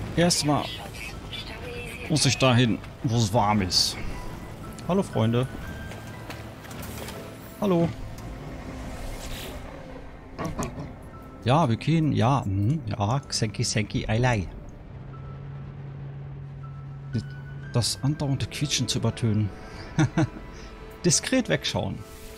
Erstmal muss ich dahin, wo es warm ist. Hallo Freunde. Hallo. Ja, wir gehen. Ja, ja, Xenki, Senki, Eilei. Das andauernde Quietschen zu übertönen. Diskret wegschauen.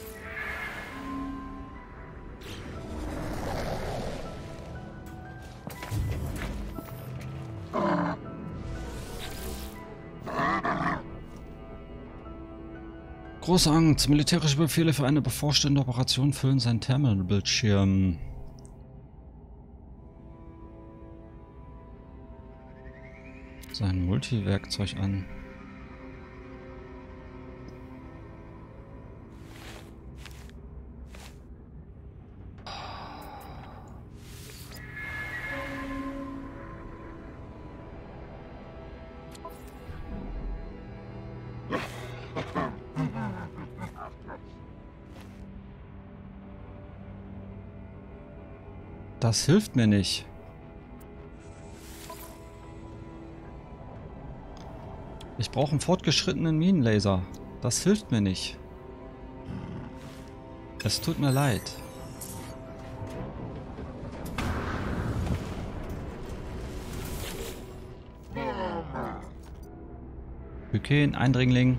Große Angst. Militärische Befehle für eine bevorstehende Operation füllen seinen Terminalbildschirm. Sein Multiwerkzeug an. Das hilft mir nicht. Ich brauche einen fortgeschrittenen Minenlaser. Das hilft mir nicht. Es tut mir leid. Hyken, Eindringling.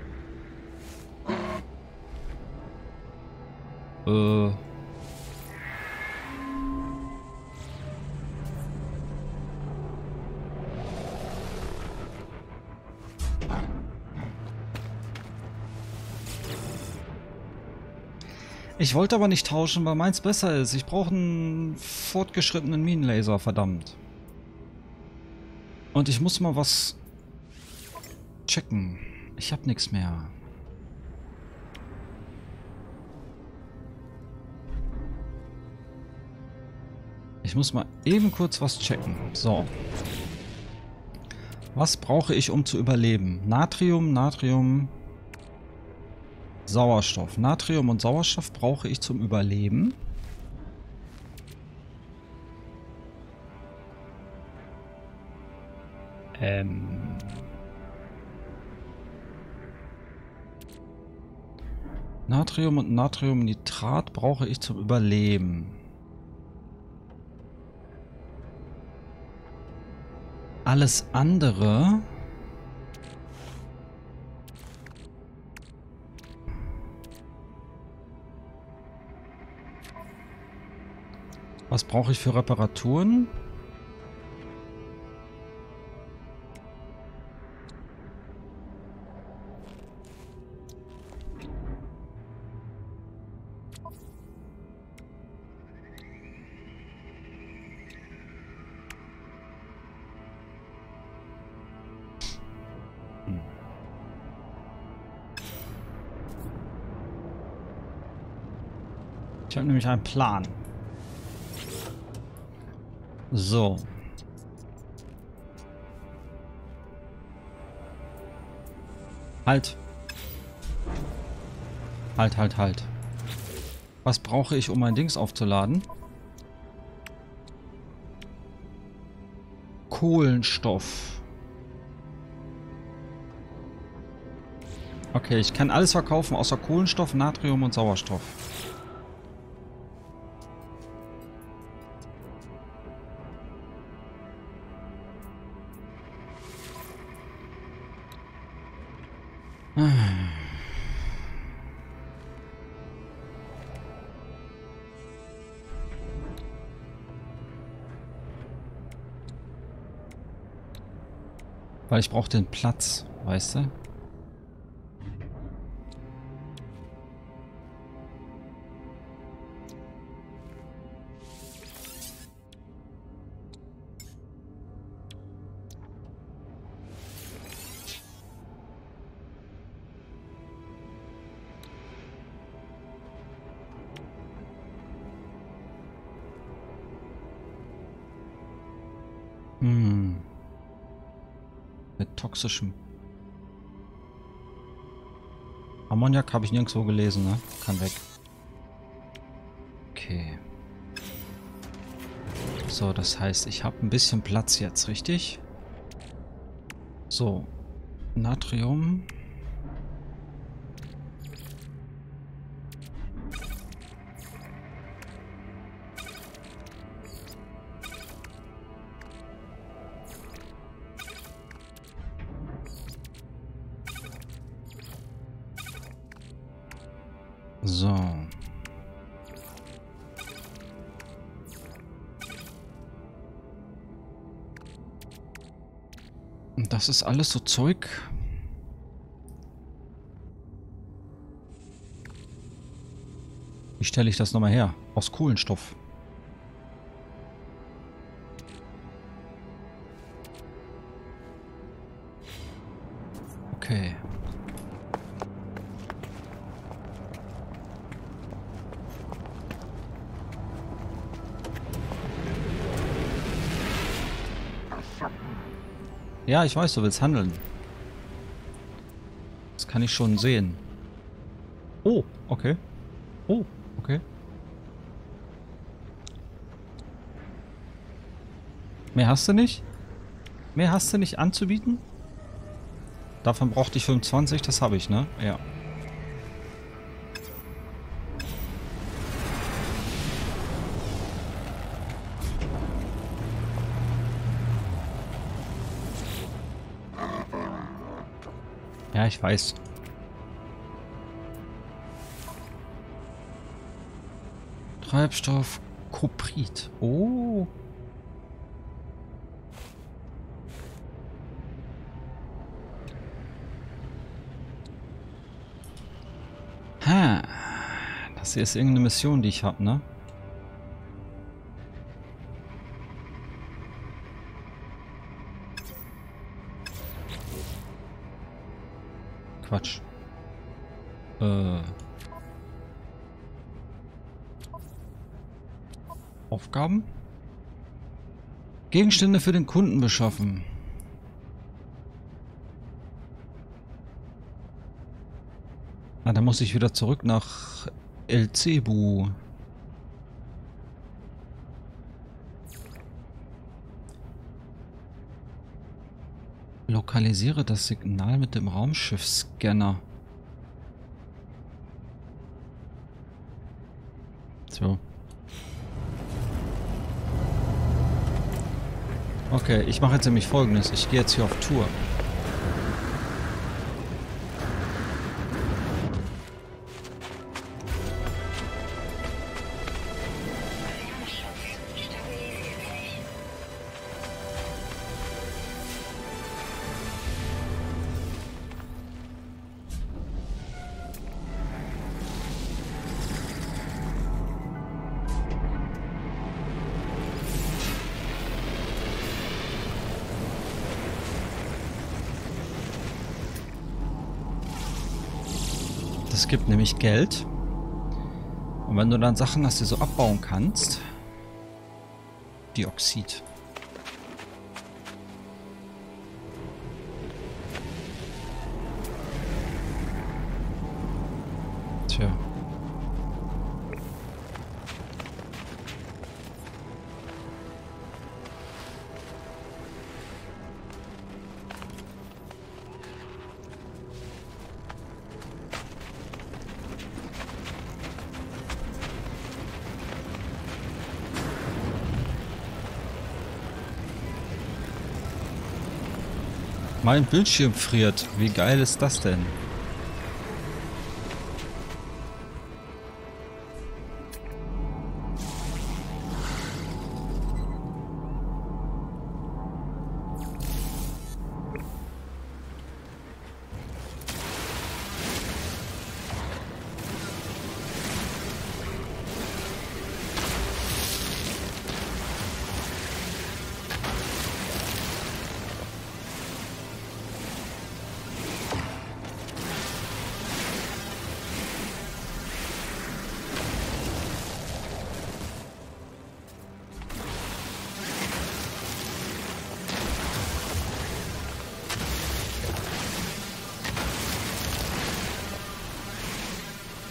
Ich wollte aber nicht tauschen, weil meins besser ist. Ich brauche einen fortgeschrittenen Minenlaser, verdammt. Und ich muss mal was checken. Ich habe nichts mehr. Ich muss mal eben kurz was checken. So. Was brauche ich, um zu überleben? Natrium, Natrium, Sauerstoff. Natrium und Sauerstoff brauche ich zum Überleben. Natrium und Natriumnitrat brauche ich zum Überleben. Alles andere... Was brauche ich für Reparaturen? Ich habe nämlich einen Plan. So. Halt. Halt. Was brauche ich, um mein Dings aufzuladen? Kohlenstoff. Okay, ich kann alles verkaufen außer Kohlenstoff, Natrium und Sauerstoff. Weil ich brauche den Platz, weißt du? Mit toxischem Ammoniak habe ich nirgendwo gelesen, ne? Kann weg. Okay. So, das heißt, ich habe ein bisschen Platz jetzt, richtig? So. Natrium. So. Und das ist alles so Zeug. Wie stelle ich das nochmal her? Aus Kohlenstoff. Okay. Ja, ich weiß, du willst handeln. Das kann ich schon sehen. Oh, okay. Oh, okay. Mehr hast du nicht? Mehr hast du nicht anzubieten? Davon brauchte ich 25, das habe ich, ne? Ja. Ja, ich weiß. Treibstoff Kuprit. Oh. Ha. Das hier ist irgendeine Mission, die ich habe, ne? Quatsch. Aufgaben? Gegenstände für den Kunden beschaffen. Ah, da muss ich wieder zurück nach El Cebu. Lokalisiere das Signal mit dem Raumschiffscanner. So. Okay, ich mache jetzt nämlich Folgendes. Ich gehe jetzt hier auf Tour. Es gibt nämlich Geld. Und wenn du dann Sachen hast, die du so abbauen kannst. Dioxid. Tja. Mein Bildschirm friert. Wie geil ist das denn?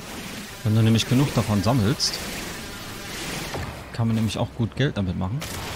Wenn du nämlich genug davon sammelst, kann man nämlich auch gut Geld damit machen.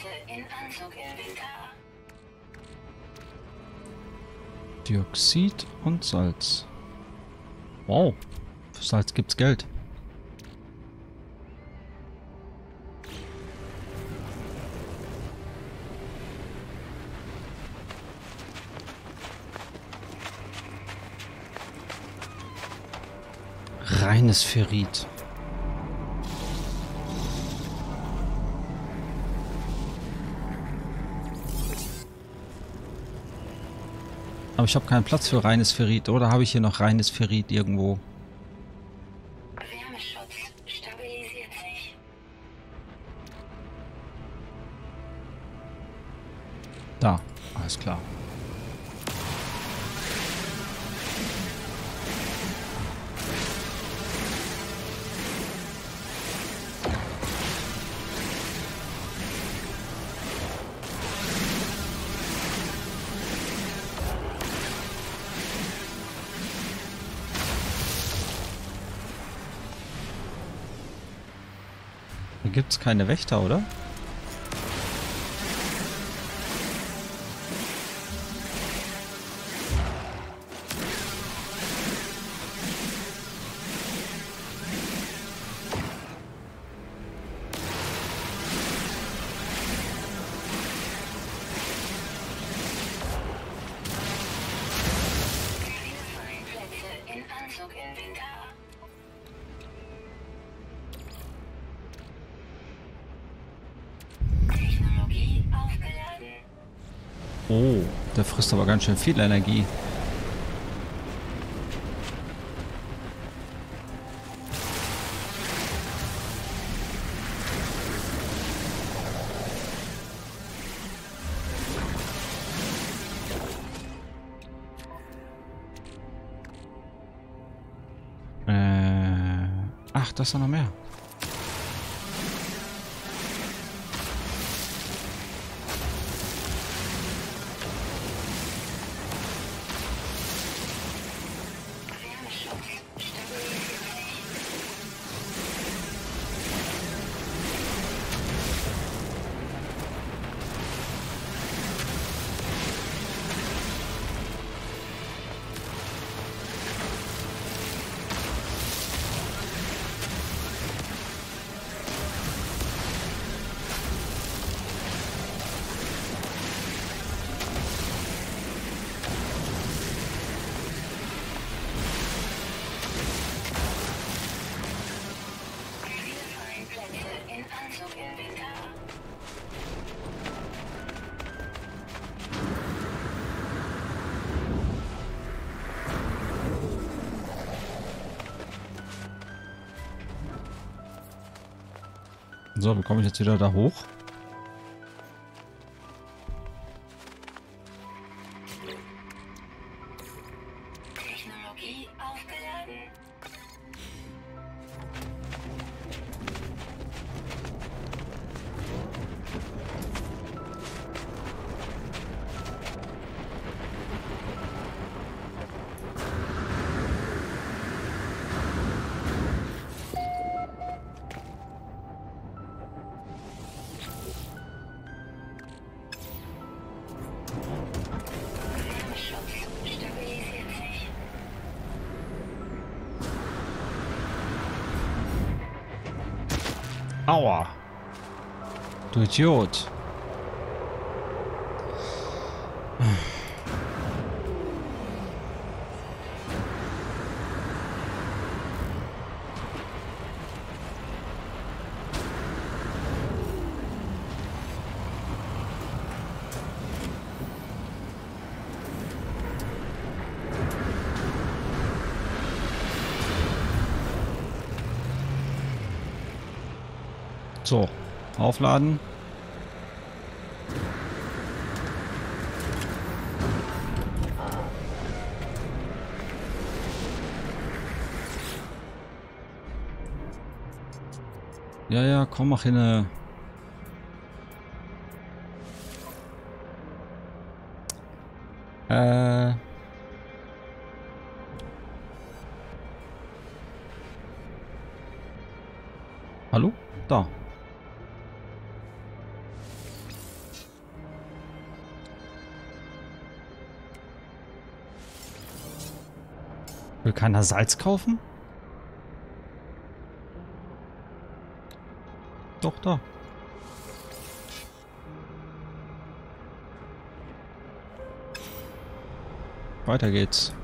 Dioxid und Salz. Wow. Für Salz gibt's Geld. Reines Ferrit. Aber ich habe keinen Platz für reines Ferrit. Oder habe ich hier noch reines Ferrit irgendwo? Wärmeschutz stabilisiert sich. Da. Alles klar. Hier gibt es keine Wächter, oder? Plätze in Anzuginventar. Technologie aufgeladen. Oh, der frisst aber ganz schön viel Energie. Ach, da ist doch noch mehr. Wärmeschutz stabilisiert sich. Plätze in Anzuginventar. So, wie komme ich jetzt wieder da hoch? Technologie aufgeladen. Wärmeschutz stabilisiert sich. Aua! Du Idiot! So, aufladen. Ja, ja, komm, mach hin. Hallo? Da. Will keiner Salz kaufen? Doch, da. Weiter geht's.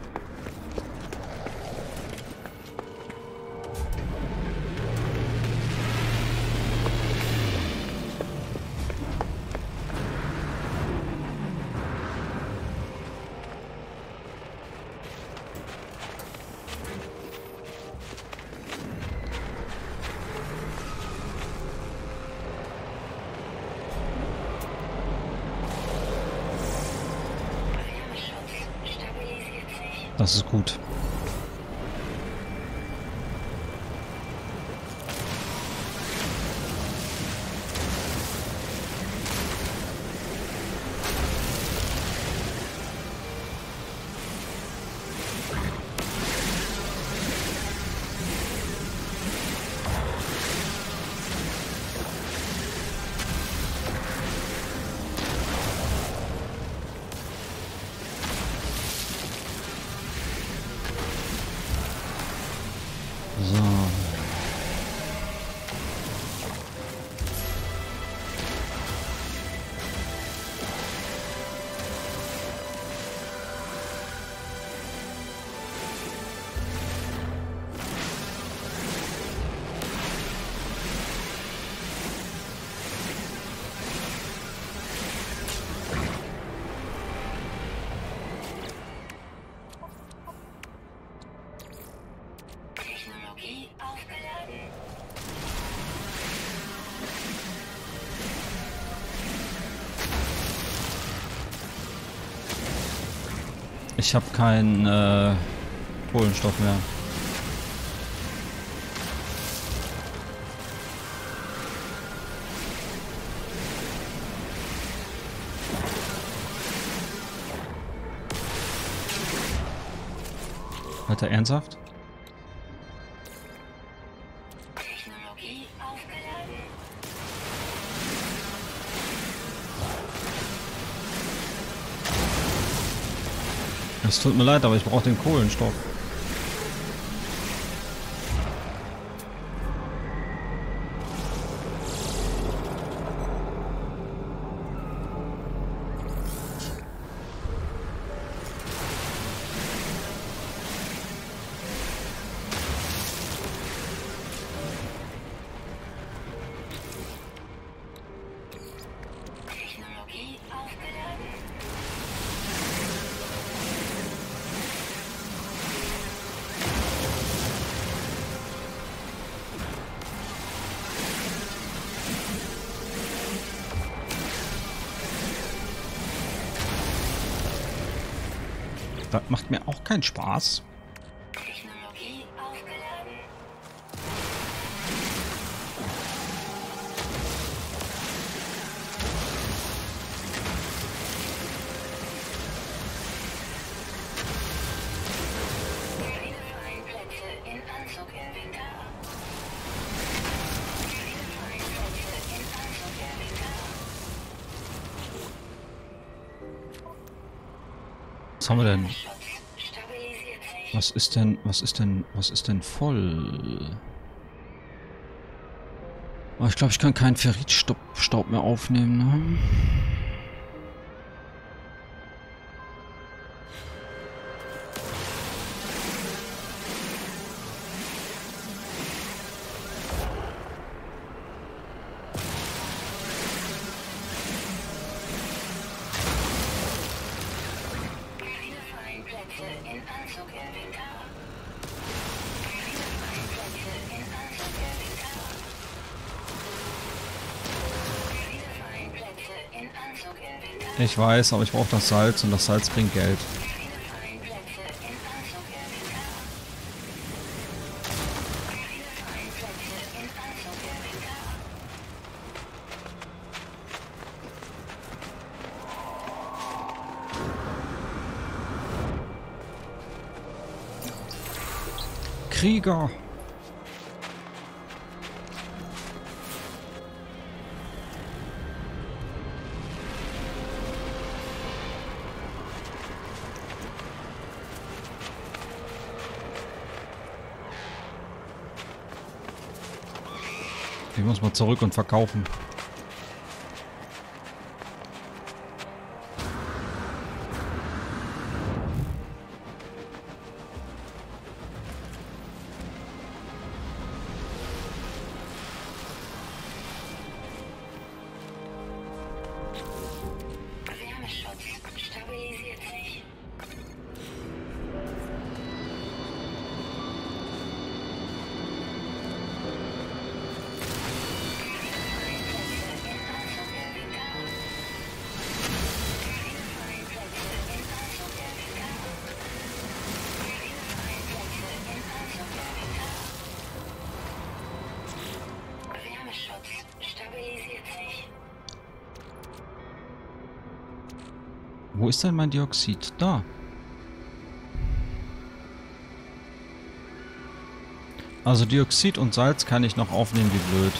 Wärmeschutz stabilisiert sich. Das ist gut. So. Technologie aufgeladen. Ich habe keinen Kohlenstoff mehr. Alter, ernsthaft? Technologie aufgeladen. Es tut mir leid, aber ich brauche den Kohlenstoff. Technologie aufgeladen. Das macht mir auch keinen Spaß. Technologie aufgeladen. Keine freien Plätze in Anzuginventar. Keine freien Plätze in Anzuginventar. Was haben wir denn? Wärmeschutz stabilisiert sich. Was ist denn voll? Oh, ich glaube, ich kann keinen Ferritstaub mehr aufnehmen, ne? Keine freien Plätze in Anzuginventar. Keine freien Plätze in Anzuginventar. Keine freien Plätze in Anzuginventar. Ich weiß, aber ich brauche das Salz und das Salz bringt Geld. Keine freien Plätze in Anzuginventar. Keine freien Plätze in Anzuginventar. Krieger! Ich muss mal zurück und verkaufen. Wärmeschutz stabilisiert sich. Wärmeschutz stabilisiert sich. Wo ist denn mein Dioxid? Da. Also Dioxid und Salz kann ich noch aufnehmen wie blöd.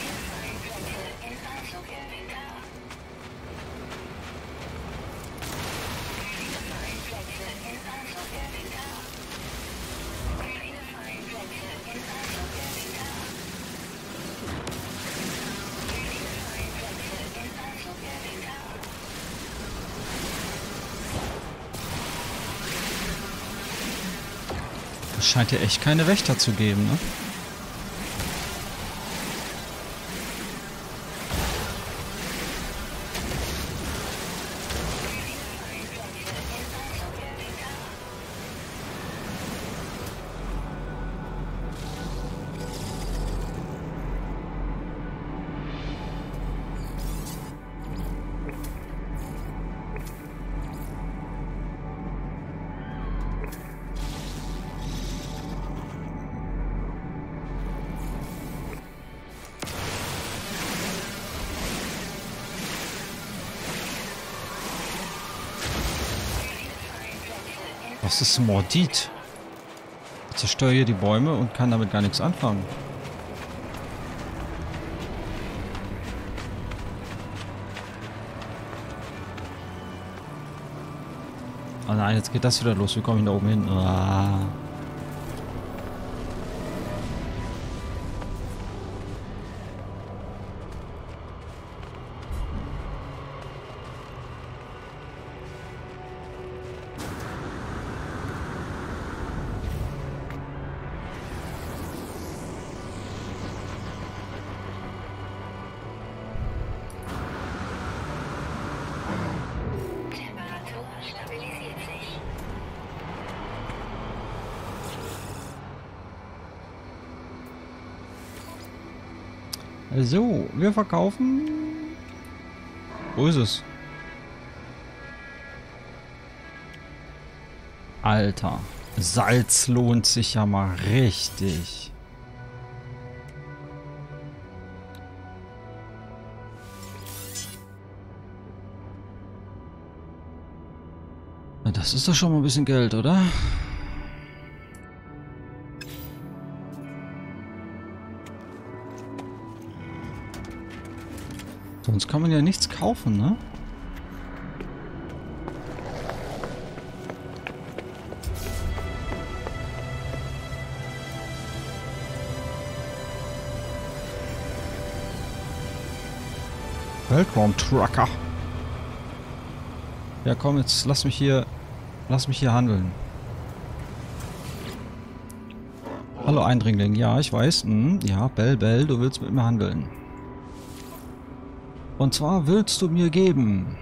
Es scheint ja echt keine Wächter zu geben, ne? Was ist Mordit? Ich zerstöre hier die Bäume und kann damit gar nichts anfangen. Oh nein, jetzt geht das wieder los. Wie komme ich da oben hin? Ah. Temperatur stabilisiert sich. So, wir verkaufen. Wo ist es? Alter, Salz lohnt sich ja mal richtig. Na, das ist doch schon mal ein bisschen Geld, oder? Sonst kann man ja nichts kaufen, ne? Weltraum-Trucker. Ja komm, jetzt lass mich hier handeln. Hallo Eindringling, ja, ich weiß. Ja, Bell, du willst mit mir handeln. Und zwar willst du mir geben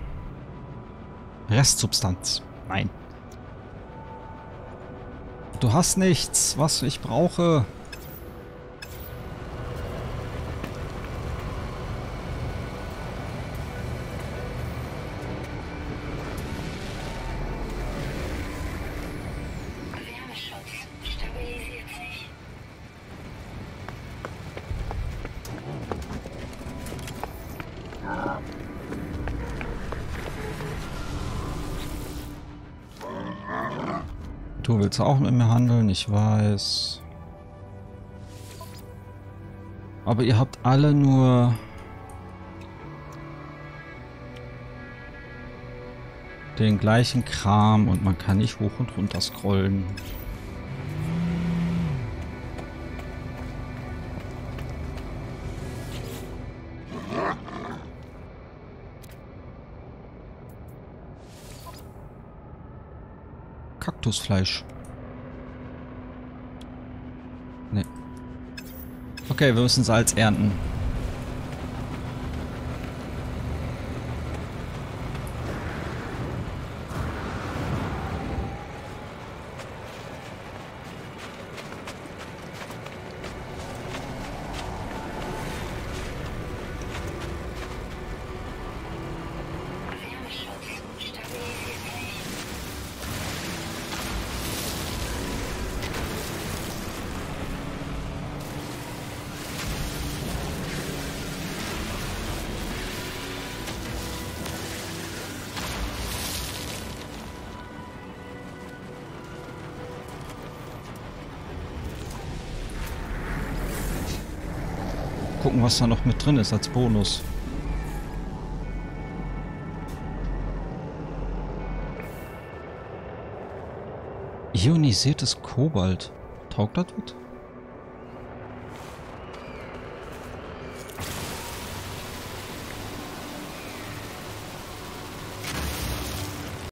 Restsubstanz. Nein. Du hast nichts, was ich brauche. Wärmeschutz stabilisiert sich. Du willst auch mit mir handeln, ich weiß. Aber ihr habt alle nur den gleichen Kram und man kann nicht hoch und runter scrollen. Kaktusfleisch. Ne. Okay, wir müssen Salz ernten. Wärmeschutz stabilisiert sich. Gucken, was da noch mit drin ist als Bonus. Ionisiertes Kobalt. Taugt das was?